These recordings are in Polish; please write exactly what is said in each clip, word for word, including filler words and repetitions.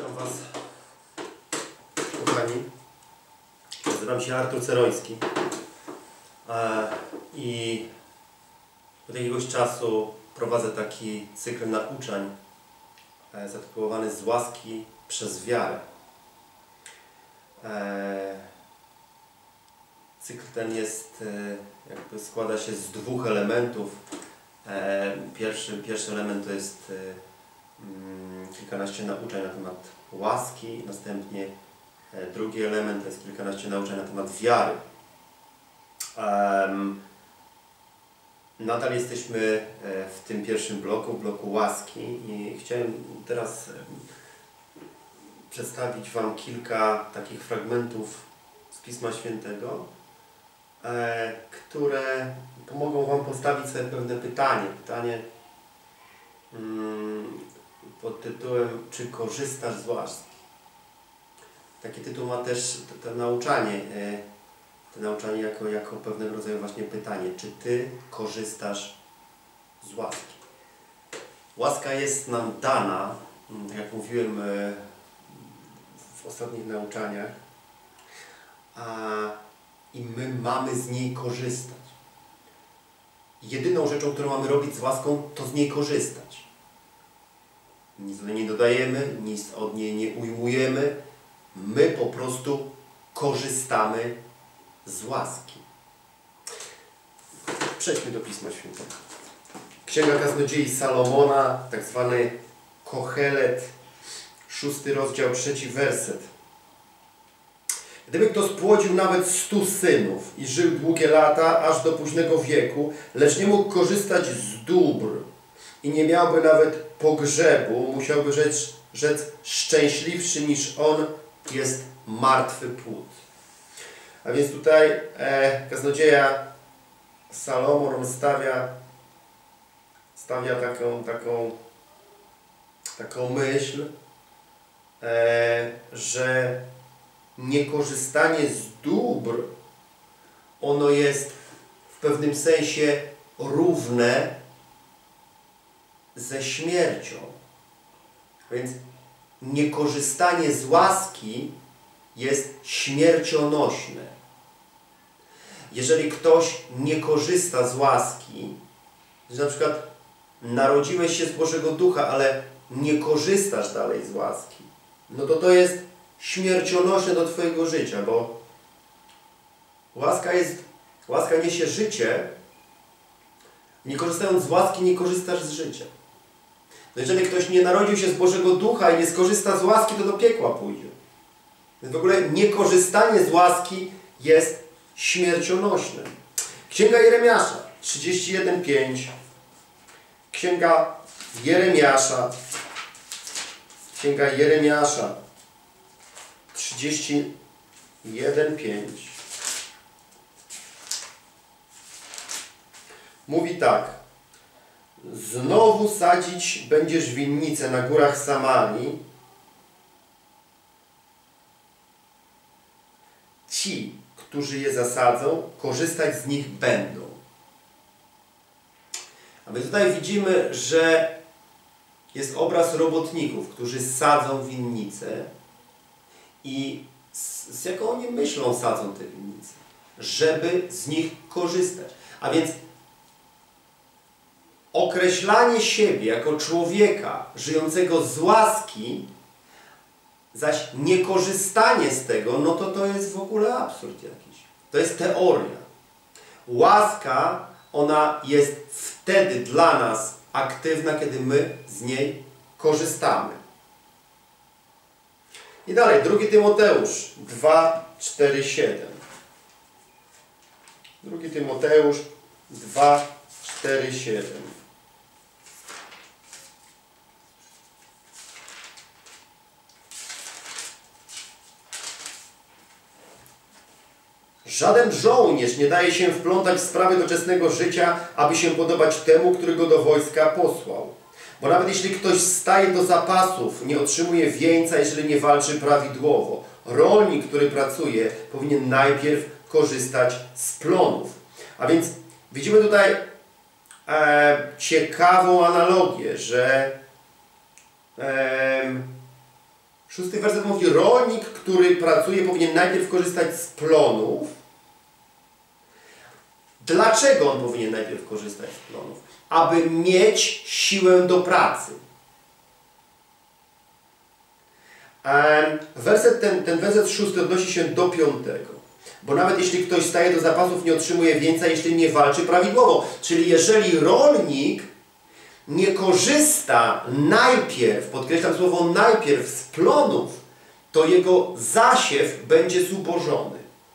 Witam Was, kochani. Nazywam się Artur Ceroński i od jakiegoś czasu prowadzę taki cykl nauczań zatytułowany Z łaski przez wiarę. Cykl ten jest, jakby składa się z dwóch elementów. Pierwszy, pierwszy element to jest kilkanaście nauczań na temat łaski, następnie drugi element to jest kilkanaście nauczań na temat wiary. Um, nadal jesteśmy w tym pierwszym bloku, w bloku łaski i chciałem teraz przedstawić Wam kilka takich fragmentów z Pisma Świętego, e, które pomogą Wam postawić sobie pewne pytanie. Pytanie mm, pod tytułem: czy korzystasz z łaski? Taki tytuł ma też to, to nauczanie, e, to nauczanie jako, jako pewnego rodzaju właśnie pytanie. Czy Ty korzystasz z łaski? Łaska jest nam dana, jak mówiłem e, w ostatnich nauczaniach, a, i my mamy z niej korzystać. Jedyną rzeczą, którą mamy robić z łaską, to z niej korzystać. Nic do niej nie dodajemy, nic od niej nie ujmujemy. My po prostu korzystamy z łaski. Przejdźmy do Pisma Świętego. Księga Kaznodziei Salomona, tak zwany Kohelet, szósty rozdział, trzeci werset. Gdyby kto spłodził nawet stu synów i żył długie lata, aż do późnego wieku, lecz nie mógł korzystać z dóbr i nie miałby nawet pogrzebu, musiałby rzec, rzec szczęśliwszy niż on jest martwy płód. A więc tutaj e, kaznodzieja Salomon stawia, stawia taką, taką, taką myśl, e, że niekorzystanie z dóbr, ono jest w pewnym sensie równe ze śmiercią. Więc niekorzystanie z łaski jest śmiercionośne. Jeżeli ktoś nie korzysta z łaski, że na przykład narodziłeś się z Bożego Ducha, ale nie korzystasz dalej z łaski, no to to jest śmiercionośne do Twojego życia, bo łaska jest, łaska niesie życie. Nie korzystając z łaski, nie korzystasz z życia. No jeżeli ktoś nie narodził się z Bożego Ducha i nie skorzysta z łaski, to do piekła pójdzie. Więc w ogóle niekorzystanie z łaski jest śmiercionośne. Księga Jeremiasza trzydzieści jeden, pięć. Księga Jeremiasza. Księga Jeremiasza trzydzieści jeden, pięć. Mówi tak: znowu sadzić będziesz winnice na górach Samarii. Ci, którzy je zasadzą, korzystać z nich będą. A my tutaj widzimy, że jest obraz robotników, którzy sadzą winnice. I z, z jaką oni myślą sadzą te winnice? Żeby z nich korzystać. A więc określanie siebie jako człowieka żyjącego z łaski, zaś niekorzystanie z tego, no to to jest w ogóle absurd jakiś. To jest teoria. Łaska, ona jest wtedy dla nas aktywna, kiedy my z niej korzystamy. I dalej, drugi Tymoteusz dwa, cztery, siedem. drugi Tymoteusz dwa, cztery, siedem. Żaden żołnierz nie daje się wplątać w sprawy doczesnego życia, aby się podobać temu, który go do wojska posłał. Bo nawet jeśli ktoś staje do zapasów, nie otrzymuje wieńca, jeżeli nie walczy prawidłowo. Rolnik, który pracuje, powinien najpierw korzystać z plonów. A więc widzimy tutaj e, ciekawą analogię, że e, Szósty werset mówi, rolnik, który pracuje, powinien najpierw korzystać z plonów. Dlaczego on powinien najpierw korzystać z plonów? Aby mieć siłę do pracy. Werset ten, ten werset szósty odnosi się do piątego. Bo nawet jeśli ktoś staje do zapasów, nie otrzymuje więcej, jeśli nie walczy prawidłowo. Czyli jeżeli rolnik nie korzysta najpierw, podkreślam słowo najpierw, z plonów, to jego zasiew będzie zubożony.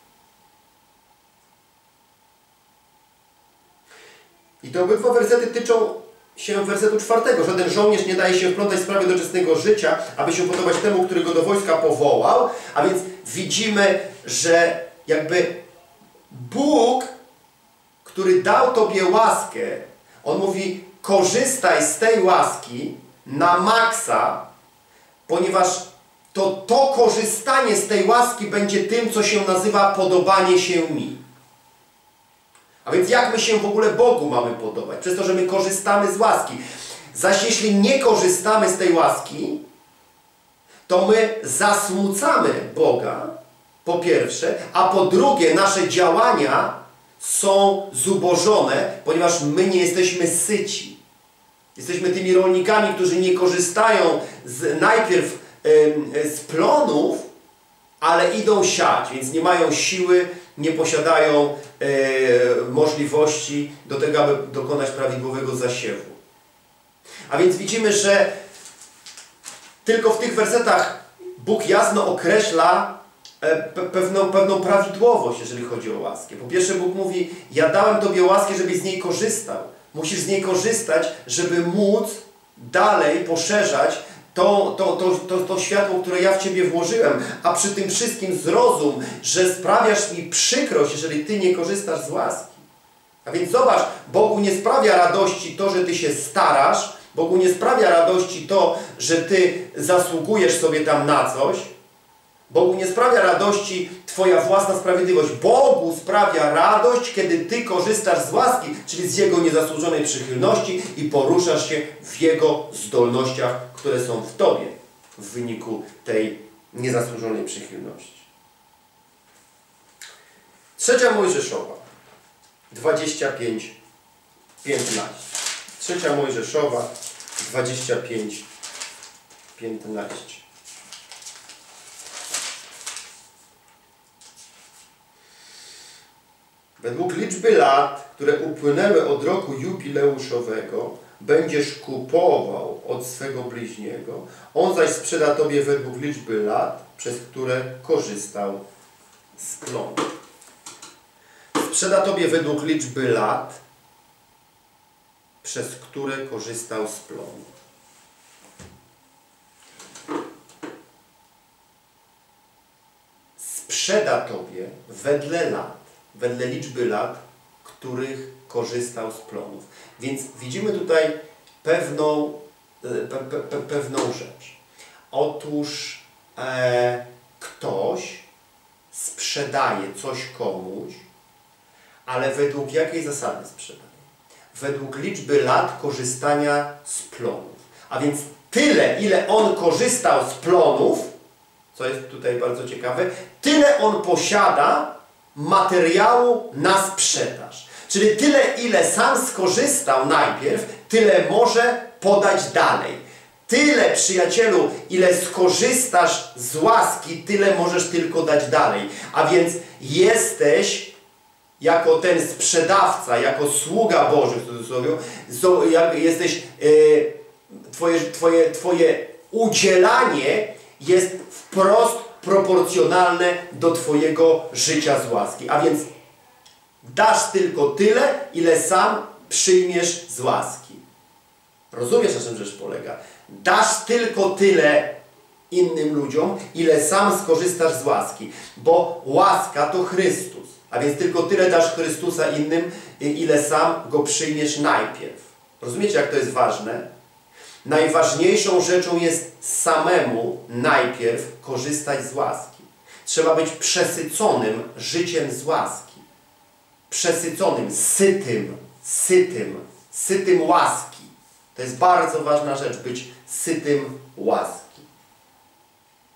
I te obydwa wersety tyczą się wersetu czwartego. Żaden żołnierz nie daje się wplątać w sprawy doczesnego życia, aby się podobać temu, który go do wojska powołał. A więc widzimy, że jakby Bóg, który dał Tobie łaskę, On mówi, korzystaj z tej łaski na maksa, ponieważ to, to korzystanie z tej łaski będzie tym, co się nazywa podobanie się mi. A więc jak my się w ogóle Bogu mamy podobać? Przez to, że my korzystamy z łaski. Zaś jeśli nie korzystamy z tej łaski, to my zasmucamy Boga, po pierwsze, a po drugie nasze działania są zubożone, ponieważ my nie jesteśmy syci. Jesteśmy tymi rolnikami, którzy nie korzystają z, najpierw y, z plonów, ale idą siać, więc nie mają siły, nie posiadają y, możliwości do tego, aby dokonać prawidłowego zasiewu. A więc widzimy, że tylko w tych wersetach Bóg jasno określa Pe pewną, pewną prawidłowość, jeżeli chodzi o łaskę. Po pierwsze, Bóg mówi, ja dałem Tobie łaskę, żebyś z niej korzystał. Musisz z niej korzystać, żeby móc dalej poszerzać to, to, to, to, to światło, które ja w Ciebie włożyłem. A przy tym wszystkim zrozum, że sprawiasz mi przykrość, jeżeli Ty nie korzystasz z łaski. A więc zobacz, Bogu nie sprawia radości to, że Ty się starasz, Bogu nie sprawia radości to, że Ty zasługujesz sobie tam na coś, Bogu nie sprawia radości Twoja własna sprawiedliwość. Bogu sprawia radość, kiedy Ty korzystasz z łaski, czyli z Jego niezasłużonej przychylności i poruszasz się w Jego zdolnościach, które są w Tobie w wyniku tej niezasłużonej przychylności. Trzecia Mojżeszowa, dwadzieścia pięć, piętnaście. Trzecia Mojżeszowa, dwadzieścia pięć, piętnaście. Według liczby lat, które upłynęły od roku jubileuszowego, będziesz kupował od swego bliźniego, on zaś sprzeda Tobie według liczby lat, przez które korzystał z plonu. Sprzeda Tobie według liczby lat, przez które korzystał z plonu. Sprzeda Tobie wedle lat, wedle liczby lat, których korzystał z plonów. Więc widzimy tutaj pewną, pe, pe, pe, pewną rzecz. Otóż e, ktoś sprzedaje coś komuś, ale według jakiej zasady sprzedaje? Według liczby lat korzystania z plonów. A więc tyle, ile on korzystał z plonów, co jest tutaj bardzo ciekawe, tyle on posiada materiału na sprzedaż. Czyli tyle, ile sam skorzystał najpierw, tyle może podać dalej. Tyle, przyjacielu, ile skorzystasz z łaski, tyle możesz tylko dać dalej. A więc jesteś jako ten sprzedawca, jako sługa Boży, w cudzysłowie, jesteś, yy, twoje, twoje, twoje udzielanie jest wprost proporcjonalne do Twojego życia z łaski. A więc dasz tylko tyle, ile sam przyjmiesz z łaski. Rozumiesz, na czym rzecz polega? Dasz tylko tyle innym ludziom, ile sam skorzystasz z łaski. Bo łaska to Chrystus. A więc tylko tyle dasz Chrystusa innym, ile sam Go przyjmiesz najpierw. Rozumiecie, jak to jest ważne? Najważniejszą rzeczą jest samemu najpierw korzystać z łaski. Trzeba być przesyconym życiem z łaski. Przesyconym, sytym, sytym, sytym łaski. To jest bardzo ważna rzecz, być sytym łaski.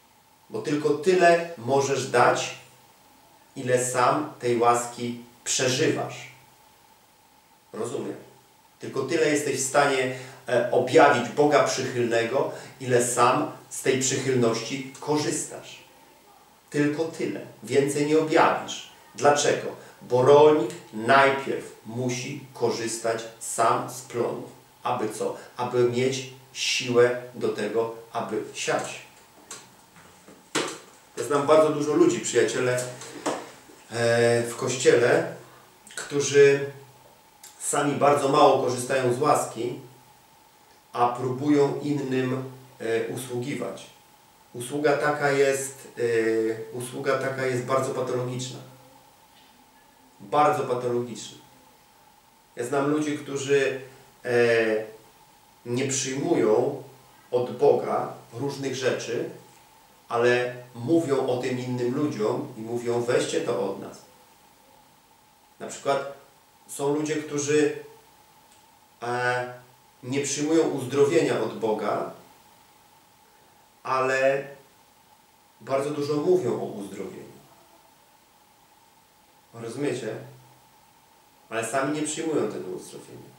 Bo tylko tyle możesz dać, ile sam tej łaski przeżywasz. Rozumiem? Tylko tyle jesteś w stanie e, objawić Boga przychylnego, ile sam z tej przychylności korzystasz. Tylko tyle. Więcej nie objawisz. Dlaczego? Bo rolnik najpierw musi korzystać sam z plonów. Aby co? Aby mieć siłę do tego, aby siać. Ja znam bardzo dużo ludzi, przyjaciele, e, w kościele, którzy sami bardzo mało korzystają z łaski, a próbują innym e, usługiwać. Usługa taka jest, e, usługa taka jest bardzo patologiczna. Bardzo patologiczna. Ja znam ludzi, którzy e, nie przyjmują od Boga różnych rzeczy, ale mówią o tym innym ludziom i mówią, weźcie to od nas. Na przykład są ludzie, którzy e, nie przyjmują uzdrowienia od Boga, ale bardzo dużo mówią o uzdrowieniu. Rozumiecie? Ale sami nie przyjmują tego uzdrowienia.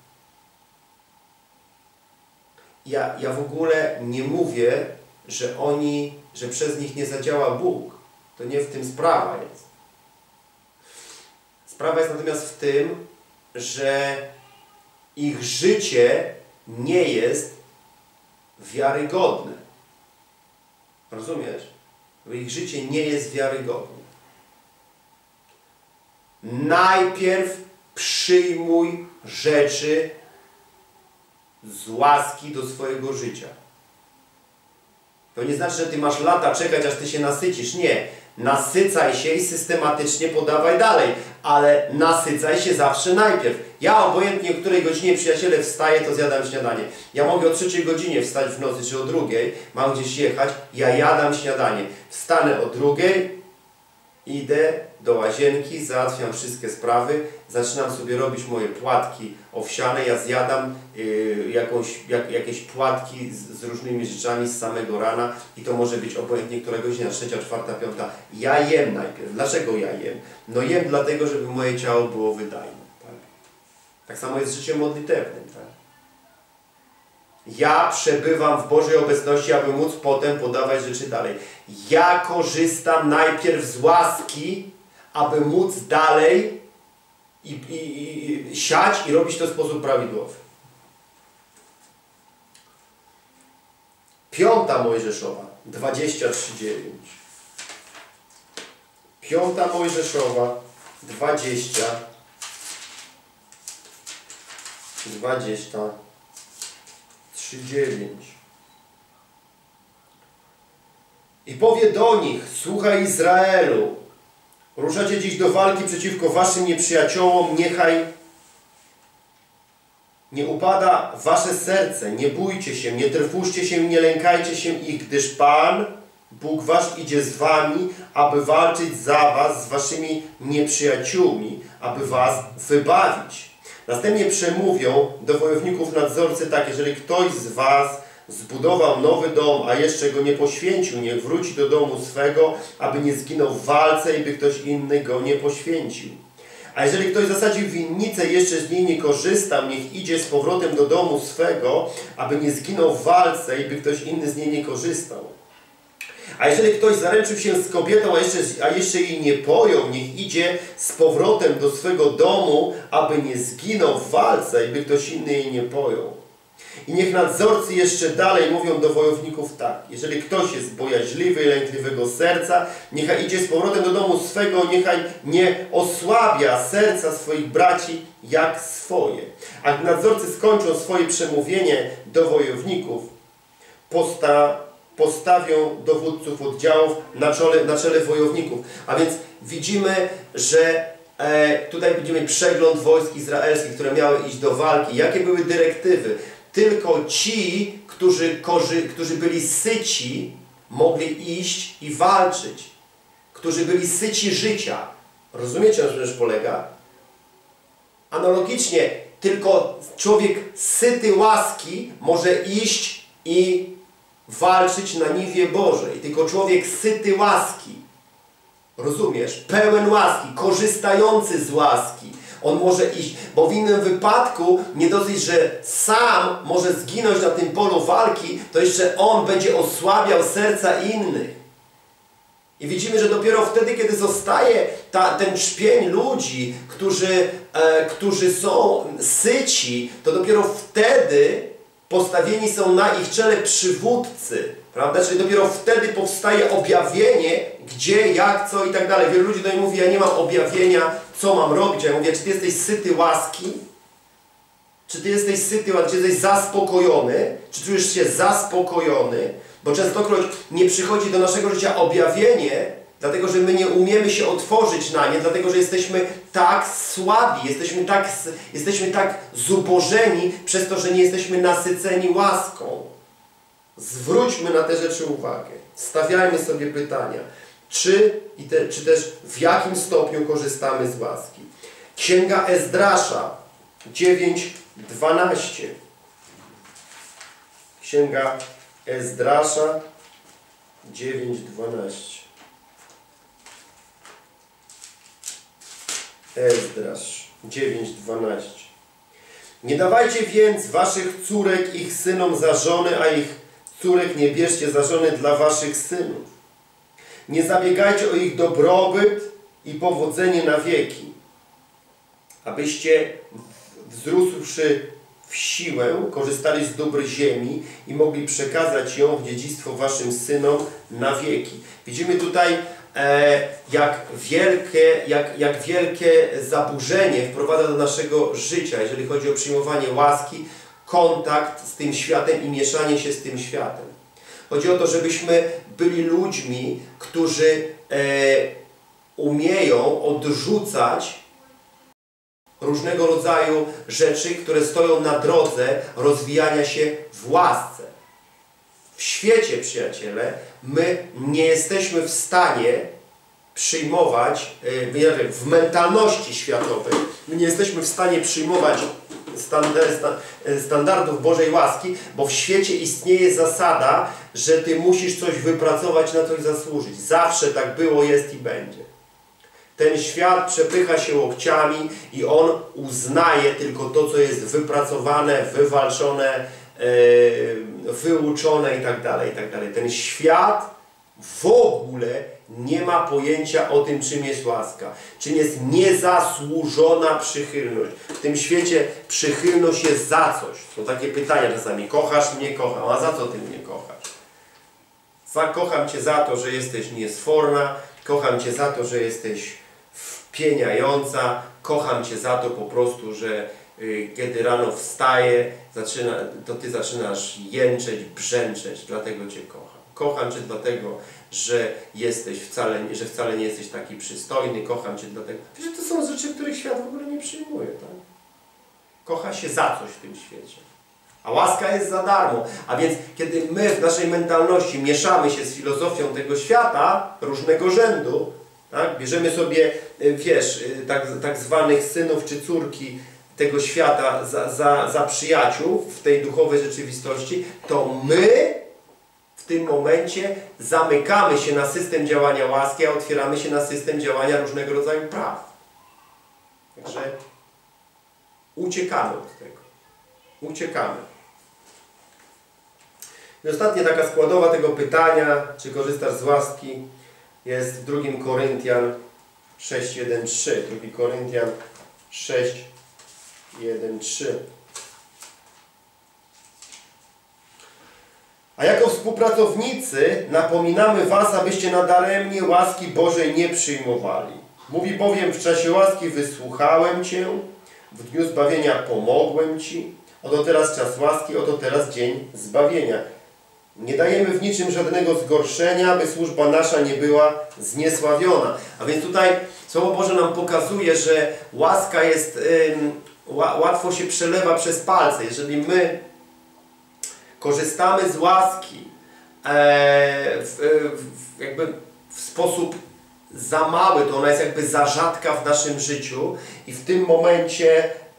Ja, ja w ogóle nie mówię, że oni, że przez nich nie zadziała Bóg. To nie w tym sprawa jest. Sprawa jest natomiast w tym, że ich życie nie jest wiarygodne. Rozumiesz? Bo ich życie nie jest wiarygodne. Najpierw przyjmuj rzeczy z łaski do swojego życia. To nie znaczy, że ty masz lata czekać, aż ty się nasycisz. Nie. Nasycaj się i systematycznie podawaj dalej. Ale nasycaj się zawsze najpierw. Ja obojętnie o której godzinie, przyjaciele, wstaję, to zjadam śniadanie. Ja mogę o trzeciej godzinie wstać w nocy, czy o drugiej. Mam gdzieś jechać. Ja jadam śniadanie. Wstanę o drugiej. Idę do łazienki, załatwiam wszystkie sprawy, zaczynam sobie robić moje płatki owsiane, ja zjadam yy, jakąś, jak, jakieś płatki z, z różnymi rzeczami z samego rana i to może być obojętnie która godzina, trzecia, czwarta, piąta. Ja jem najpierw. Dlaczego ja jem? No jem dlatego, żeby moje ciało było wydajne. Tak, tak samo jest z życiem modlitewnym. Tak? Ja przebywam w Bożej obecności, aby móc potem podawać rzeczy dalej. Ja korzystam najpierw z łaski, aby móc dalej i, i, i siać i robić to w sposób prawidłowy. Piąta Mojżeszowa, dwadzieścia trzy dziewięć. Piąta Mojżeszowa, dwadzieścia, dwadzieścia trzy dziewięć. I powie do nich, słuchaj Izraelu, ruszacie dziś do walki przeciwko waszym nieprzyjaciołom, niechaj nie upada wasze serce, nie bójcie się, nie trwóżcie się, nie lękajcie się ich, gdyż Pan, Bóg wasz idzie z wami, aby walczyć za was z waszymi nieprzyjaciółmi, aby was wybawić. Następnie przemówią do wojowników nadzorcy tak, jeżeli ktoś z was zbudował nowy dom, a jeszcze go nie poświęcił, niech wróci do domu swego, aby nie zginął w walce i by ktoś inny go nie poświęcił. A jeżeli ktoś zasadził winnicę i jeszcze z niej nie korzystał, niech idzie z powrotem do domu swego, aby nie zginął w walce i by ktoś inny z niej nie korzystał. A jeżeli ktoś zaręczył się z kobietą, a jeszcze, a jeszcze jej nie pojął, niech idzie z powrotem do swego domu, aby nie zginął w walce i by ktoś inny jej nie pojął. I niech nadzorcy jeszcze dalej mówią do wojowników tak. Jeżeli ktoś jest bojaźliwy i lękliwego serca, niechaj idzie z powrotem do domu swego, niechaj nie osłabia serca swoich braci jak swoje. A gdy nadzorcy skończą swoje przemówienie do wojowników, posta postawią dowódców oddziałów na czele, na czele wojowników. A więc widzimy, że e, tutaj widzimy przegląd wojsk izraelskich, które miały iść do walki. Jakie były dyrektywy? Tylko ci, którzy, korzy, którzy byli syci, mogli iść i walczyć. Którzy byli syci życia. Rozumiecie, na czym rzecz polega? Analogicznie, tylko człowiek syty łaski może iść i walczyć na niwie Bożej, tylko człowiek syty łaski, rozumiesz, pełen łaski, korzystający z łaski, on może iść, bo w innym wypadku nie dosyć, że sam może zginąć na tym polu walki, to jeszcze on będzie osłabiał serca innych. I widzimy, że dopiero wtedy, kiedy zostaje ta, ten trzpień ludzi, którzy, e, którzy są syci, to dopiero wtedy postawieni są na ich czele przywódcy. Prawda? Czyli dopiero wtedy powstaje objawienie, gdzie, jak, co i tak dalej. Wielu ludzi do mnie mówi, ja nie mam objawienia, co mam robić. Ja mówię, czy ty jesteś syty łaski? Czy ty jesteś syty łaski? Czy jesteś zaspokojony? Czy czujesz się zaspokojony? Bo częstokroć nie przychodzi do naszego życia objawienie, dlatego że my nie umiemy się otworzyć na nie, dlatego że jesteśmy tak słabi, jesteśmy tak, jesteśmy tak zubożeni przez to, że nie jesteśmy nasyceni łaską. Zwróćmy na te rzeczy uwagę. Stawiajmy sobie pytania, czy, i te, czy też w jakim stopniu korzystamy z łaski. Księga Ezdrasza dziewięć dwanaście. Księga Ezdrasza dziewięć dwanaście. Ezdrasz dziewięć dwanaście. Nie dawajcie więc waszych córek ich synom za żony, a ich córek nie bierzcie za żony dla waszych synów. Nie zabiegajcie o ich dobrobyt i powodzenie na wieki, abyście wzrósłszy w siłę, korzystali z dóbr ziemi i mogli przekazać ją w dziedzictwo waszym synom na wieki. Widzimy tutaj, e, jak, wielkie, jak, jak wielkie zaburzenie wprowadza do naszego życia, jeżeli chodzi o przyjmowanie łaski, kontakt z tym światem i mieszanie się z tym światem. Chodzi o to, żebyśmy byli ludźmi, którzy e, umieją odrzucać różnego rodzaju rzeczy, które stoją na drodze rozwijania się w łasce. W świecie, przyjaciele, my nie jesteśmy w stanie przyjmować, w mentalności światowej, my nie jesteśmy w stanie przyjmować standardów Bożej łaski, bo w świecie istnieje zasada, że Ty musisz coś wypracować, na coś zasłużyć. Zawsze tak było, jest i będzie. Ten świat przepycha się łokciami i on uznaje tylko to, co jest wypracowane, wywalczone, yy, wyuczone itd., itd. Ten świat w ogóle nie ma pojęcia o tym, czym jest łaska. Czym jest niezasłużona przychylność. W tym świecie przychylność jest za coś. Są takie pytania czasami. Kochasz mnie? Kocham. A za co Ty mnie kochasz? Kocham Cię za to, że jesteś niesforna. Kocham Cię za to, że jesteś wpieniająca. Kocham Cię za to po prostu, że y, kiedy rano wstaję, zaczyna, to Ty zaczynasz jęczeć, brzęczeć. Dlatego Cię kocham. Kocham Cię dlatego, że jesteś wcale, że wcale nie jesteś taki przystojny. Kocham Cię dlatego... Wiesz, to są rzeczy, których świat w ogóle nie przyjmuje. Tak? Kocha się za coś w tym świecie. A łaska jest za darmo. A więc kiedy my w naszej mentalności mieszamy się z filozofią tego świata, różnego rzędu, tak? Bierzemy sobie, wiesz, tak, tak zwanych synów czy córki tego świata za, za, za przyjaciół w tej duchowej rzeczywistości, to my w tym momencie zamykamy się na system działania łaski, a otwieramy się na system działania różnego rodzaju praw. Także uciekamy od tego. Uciekamy. I ostatnia taka składowa tego pytania, czy korzystasz z łaski, jest w drugim Koryntian sześć, jeden, trzy. drugi Koryntian sześć, jeden, trzy. A jako współpracownicy napominamy was, abyście nadaremnie łaski Bożej nie przyjmowali. Mówi bowiem, w czasie łaski wysłuchałem Cię, w dniu zbawienia pomogłem Ci. Oto teraz czas łaski, oto teraz dzień zbawienia. Nie dajemy w niczym żadnego zgorszenia, by służba nasza nie była zniesławiona. A więc tutaj Słowo Boże nam pokazuje, że łaska jest, ym, łatwo się przelewa przez palce. Jeżeli my korzystamy z łaski e, w, w, jakby w sposób za mały, to ona jest jakby za rzadka w naszym życiu i w tym momencie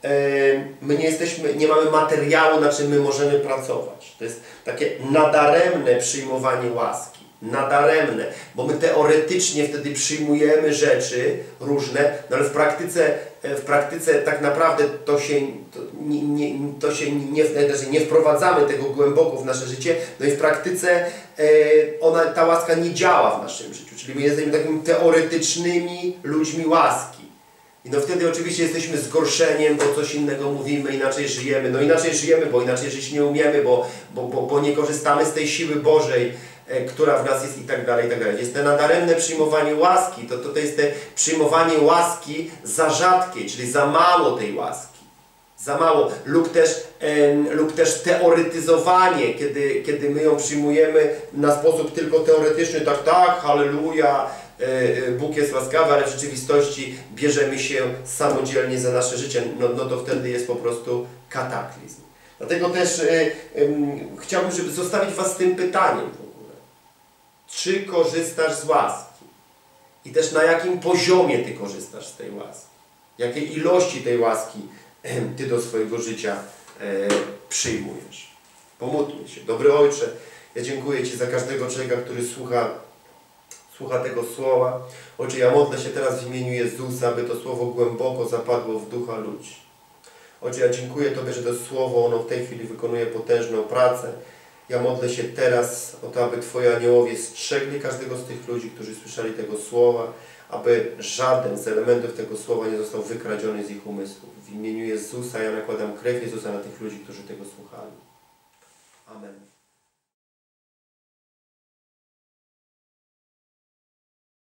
my nie jesteśmy, nie mamy materiału, na czym my możemy pracować. To jest takie nadaremne przyjmowanie łaski. Nadaremne, bo my teoretycznie wtedy przyjmujemy rzeczy różne, no ale w praktyce, w praktyce tak naprawdę to się, to nie, nie, to się nie, nie wprowadzamy tego głęboko w nasze życie, no i w praktyce ona, ta łaska nie działa w naszym życiu, czyli my jesteśmy takimi teoretycznymi ludźmi łaski. I no wtedy oczywiście jesteśmy zgorszeniem, bo coś innego mówimy, inaczej żyjemy, no inaczej żyjemy, bo inaczej żyć nie umiemy, bo, bo, bo, bo nie korzystamy z tej siły Bożej, która w nas jest i tak dalej, i tak dalej. Jest to nadaremne przyjmowanie łaski, to, to, to jest te przyjmowanie łaski za rzadkiej, czyli za mało tej łaski. Za mało. Lub też, e, lub też teoretyzowanie, kiedy, kiedy my ją przyjmujemy na sposób tylko teoretyczny, tak, tak, halleluja, e, Bóg jest łaskawy, ale w rzeczywistości bierzemy się samodzielnie za nasze życie, no, no to wtedy jest po prostu kataklizm. Dlatego też e, e, chciałbym, żeby zostawić Was z tym pytaniem. Czy korzystasz z łaski? I też na jakim poziomie Ty korzystasz z tej łaski? Jakiej ilości tej łaski Ty do swojego życia e, przyjmujesz? Pomódlmy się. Dobry Ojcze, ja dziękuję Ci za każdego człowieka, który słucha, słucha tego słowa. Ojcze, ja modlę się teraz w imieniu Jezusa, aby to słowo głęboko zapadło w ducha ludzi. Ojcze, ja dziękuję Tobie, że to słowo, ono w tej chwili wykonuje potężną pracę. Ja modlę się teraz o to, aby Twoi aniołowie strzegli każdego z tych ludzi, którzy słyszeli tego słowa, aby żaden z elementów tego słowa nie został wykradziony z ich umysłów. W imieniu Jezusa ja nakładam krew Jezusa na tych ludzi, którzy tego słuchali. Amen.